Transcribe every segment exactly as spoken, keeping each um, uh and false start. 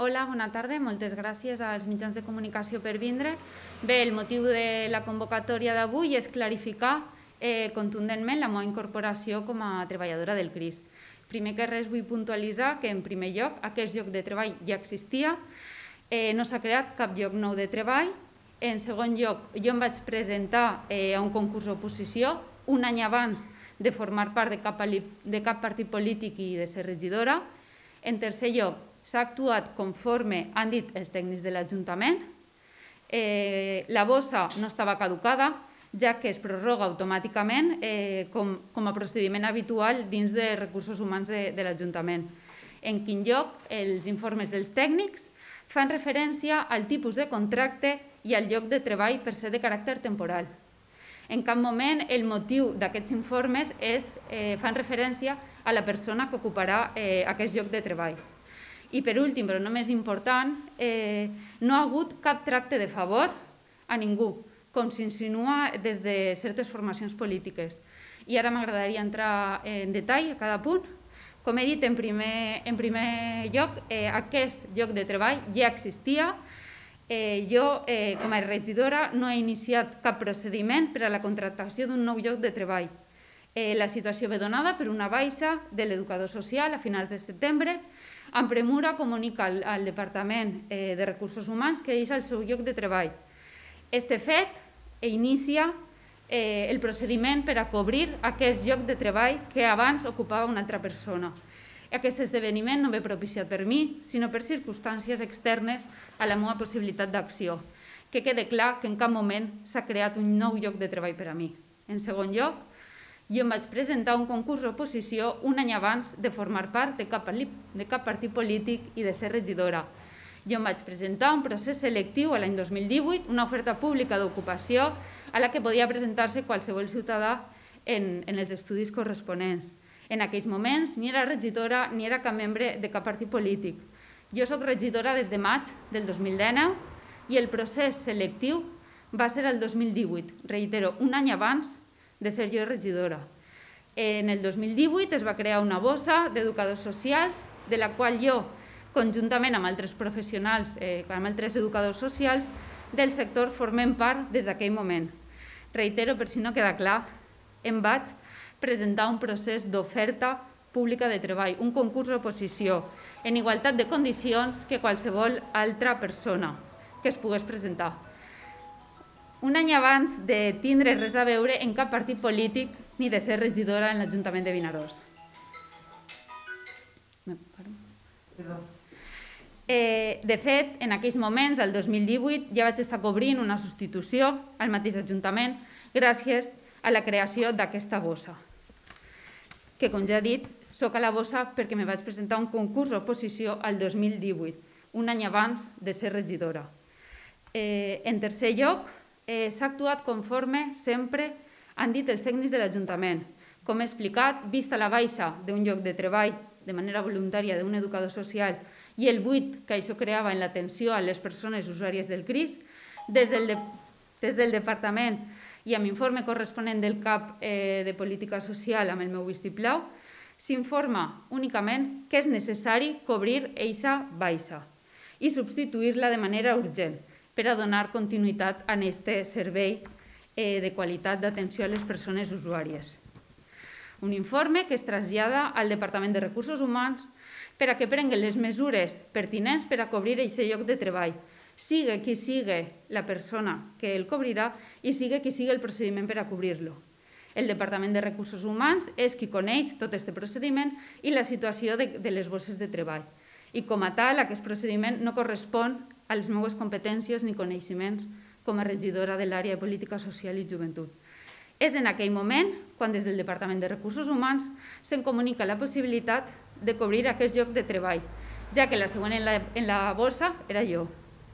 Hola, bona tarda. Moltes gràcies als mitjans de comunicació per vindre. Bé, el motiu de la convocatòria d'avui és clarificar eh, contundentment la meva incorporació com a treballadora del C R I S. Primer que res vull puntualitzar que, en primer lloc, aquest lloc de treball ja existia, eh, no s'ha creat cap lloc nou de treball. En segon lloc, jo em vaig presentar eh, a un concurs d'oposició un any abans de formar part de cap, de cap partit polític i de ser regidora. En tercer lloc, s'ha actuat conforme han dit els tècnics de l'Ajuntament. Eh, la bossa no estava caducada, ja que es prorroga automàticament eh, com, com a procediment habitual dins de recursos humans de, de l'Ajuntament. En quin lloc, els informes dels tècnics fan referència al tipus de contracte i al lloc de treball per ser de caràcter temporal. En cap moment el motiu d'aquests informes és, eh, fan referència a la persona que ocuparà eh, aquest lloc de treball. I per últim, però no més important, eh, no ha hagut cap tracte de favor a ningú, com s'insinua des de certes formacions polítiques. I ara m'agradaria entrar en detall a cada punt. Com he dit, en primer, en primer lloc, eh, aquest lloc de treball ja existia. Eh, jo, eh, com a regidora, no he iniciat cap procediment per a la contractació d'un nou lloc de treball. Eh, la situació ve donada per una baixa de l'educador social a finals de setembre. Amb premura comunica al, al Departament eh, de Recursos Humans que deixa el seu lloc de treball. Este fet inicia eh, el procediment per a cobrir aquest lloc de treball que abans ocupava una altra persona. Aquest esdeveniment no ve propiciat per mi, sinó per circumstàncies externes a la meva possibilitat d'acció. Que quede clar que en cap moment s'ha creat un nou lloc de treball per a mi. En segon lloc, jo em vaig presentar un concurs d'oposició un any abans de formar part de cap, de cap partit polític i de ser regidora. Jo em vaig presentar un procés selectiu l'any dos mil divuit, una oferta pública d'ocupació a la que podia presentar-se qualsevol ciutadà en, en els estudis corresponents. En aquells moments ni era regidora ni era cap membre de cap partit polític. Jo soc regidora des de maig del dos mil dinou i el procés selectiu va ser el dos mil divuit, reitero, un any abans de ser jo regidora. En el dos mil divuit es va crear una bossa d'educadors socials, de la qual jo, conjuntament amb altres professionals, eh, amb altres educadors socials, del sector formem part des d'aquell moment. Reitero, per si no queda clar, em vaig presentar un procés d'oferta pública de treball, un concurs d'oposició, en igualtat de condicions que qualsevol altra persona que es pogués presentar. Un any abans de tindre res a veure en cap partit polític ni de ser regidora en l'Ajuntament de Vinaròs. Eh, de fet, en aquells moments, el dos mil divuit, ja vaig estar cobrint una substitució al mateix Ajuntament gràcies a la creació d'aquesta bossa. Que, com ja he dit, soc a la bossa perquè me vaig presentar un concurs d'oposició al dos mil divuit, un any abans de ser regidora. Eh, en tercer lloc, eh, s'ha actuat conforme sempre han dit els tècnics de l'Ajuntament. Com he explicat, vista la baixa d'un lloc de treball de manera voluntària d'un educador social i el buit que això creava en l'atenció a les persones usuàries del C R I S, des del, de, des del Departament i amb informe corresponent del CAP eh, de Política Social amb el meu vistiplau, s'informa únicament que és necessari cobrir eixa baixa i substituir-la de manera urgent per a donar continuïtat a aquest servei eh, de qualitat d'atenció a les persones usuàries. Un informe que es trasllada al Departament de Recursos Humans per a que prenguen les mesures pertinents per a cobrir aquest lloc de treball, siga qui sigui la persona que el cobrirà i siga qui sigui el procediment per a cobrir-lo. El Departament de Recursos Humans és qui coneix tot aquest procediment i la situació de, de les bosses de treball. I com a tal, aquest procediment no correspon a les meves competències ni coneixements com a regidora de l'àrea de Política Social i Joventut. És en aquell moment quan des del Departament de Recursos Humans se'n comunica la possibilitat de cobrir aquest lloc de treball, ja que la següent en la, en la bossa era jo.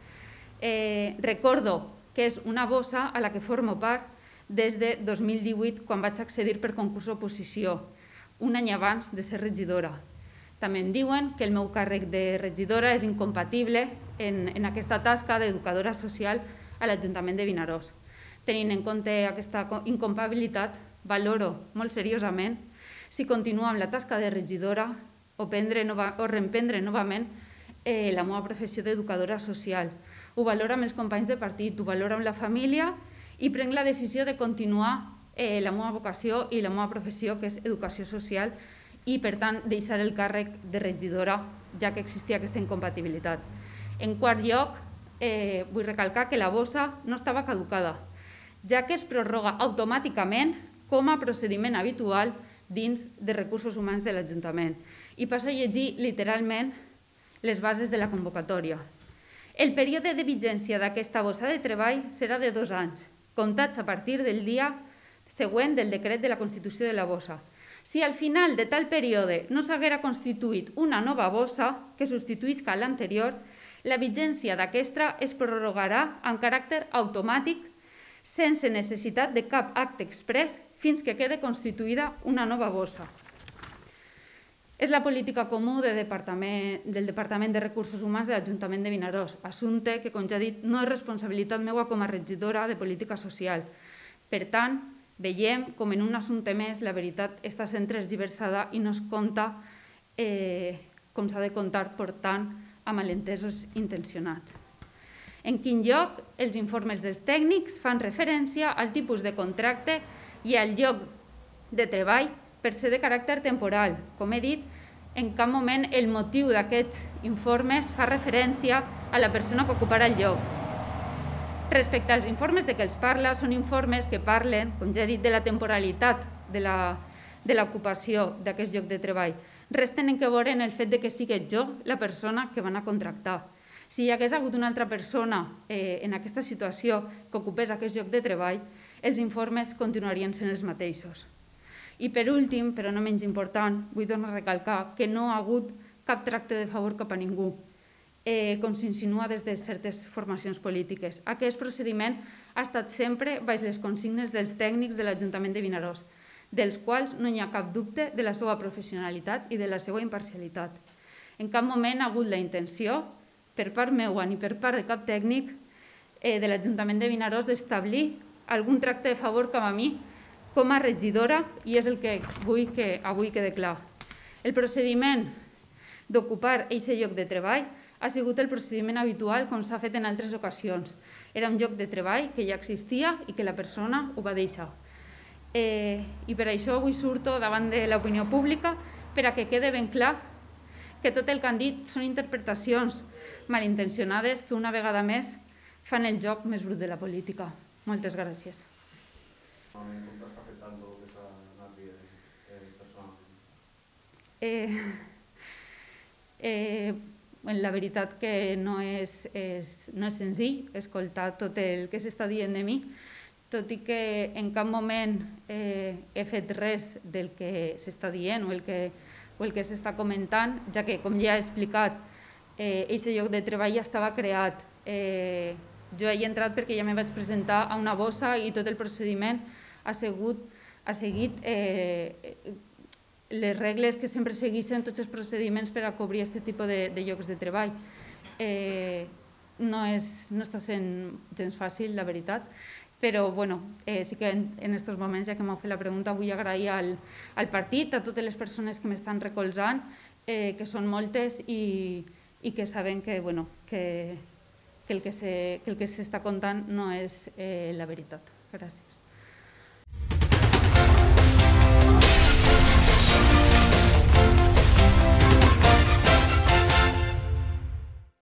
Eh, recordo que és una bossa a la que formo part des de dos mil divuit, quan vaig accedir per concurs d'oposició, un any abans de ser regidora. També em diuen que el meu càrrec de regidora és incompatible en, en aquesta tasca d'educadora social a l'Ajuntament de Vinaròs. Tenint en compte aquesta incompatibilitat, valoro molt seriosament si continuo amb la tasca de regidora o, prendre nova, o reemprendre novament eh, la meva professió d'educadora social. Ho valoro amb els companys de partit, ho valoro amb la família i prenc la decisió de continuar eh, la meva vocació i la meva professió, que és educació social, i, per tant, deixar el càrrec de regidora, ja que existia aquesta incompatibilitat. En quart lloc, eh, vull recalcar que la bossa no estava caducada, ja que es prorroga automàticament com a procediment habitual dins de recursos humans de l'Ajuntament. I passo a llegir literalment les bases de la convocatòria. El període de vigència d'aquesta bossa de treball serà de dos anys, comptats a partir del dia següent del decret de la constitució de la bossa. Si al final de tal període no s'haguera constituït una nova bossa que substituïsca l'anterior, la vigència d'aquesta es prorrogarà en caràcter automàtic sense necessitat de cap acte exprés fins que quede constituïda una nova bossa. És la política comú del Departament de Recursos Humans de l'Ajuntament de Vinaròs, assumpte que, com ja he dit, no és responsabilitat meva com a regidora de política social. Per tant, veiem com en un assumpte més la veritat està sent transversada i no es compta com s'ha de comptar, per tant, amb malentesos intencionats. En quin lloc, els informes dels tècnics fan referència al tipus de contracte i al lloc de treball per ser de caràcter temporal. Com he dit, en cap moment el motiu d'aquests informes fa referència a la persona que ocuparà el lloc. Respecte als informes de què els parla, són informes que parlen, com ja he dit, de la temporalitat de l'ocupació d'aquest lloc de treball. Res tenen que veure en el fet que sigui jo la persona que van a contractar. Si hi hagués hagut una altra persona en aquesta situació que ocupés aquest lloc de treball, els informes continuarien sent els mateixos. I per últim, però no menys important, vull tornar a recalcar que no ha hagut cap tracte de favor cap a ningú, com s'insinua des de certes formacions polítiques. Aquest procediment ha estat sempre baix les consignes dels tècnics de l'Ajuntament de Vinaròs, dels quals no hi ha cap dubte de la seva professionalitat i de la seva imparcialitat. En cap moment ha hagut la intenció, per part meva ni per part de cap tècnic de l'Ajuntament de Vinaròs, d'establir algun tracte de favor cap a mi com a regidora, i és el que vull que avui quede clar. El procediment d'ocupar aquest lloc de treball ha sigut el procediment habitual com s'ha fet en altres ocasions. Era un lloc de treball que ja existia i que la persona ho va deixar. I per això avui surto davant de l'opinió pública per a que quede ben clar que tot el que han dit són interpretacions malintencionades que una vegada més fan el joc més brut de la política. Moltes gràcies. La veritat que no és senzill escoltar tot el que s'està dient de mi, tot i que en cap moment he fet res del que s'està dient o el que s'està comentant, ja que, com ja he explicat, aquest lloc de treball ja estava creat. Jo he entrat perquè ja me vaig presentar a una bossa i tot el procediment ha seguit les regles que sempre segueixen tots els procediments per a cobrir aquest tipus de llocs de treball. No està sent gens fàcil, la veritat, però sí que en aquests moments, ja que m'heu fet la pregunta, vull agrair al partit, a totes les persones que m'estan recolzant, que són moltes i que saben que el que s'està contant no és la veritat. Gràcies.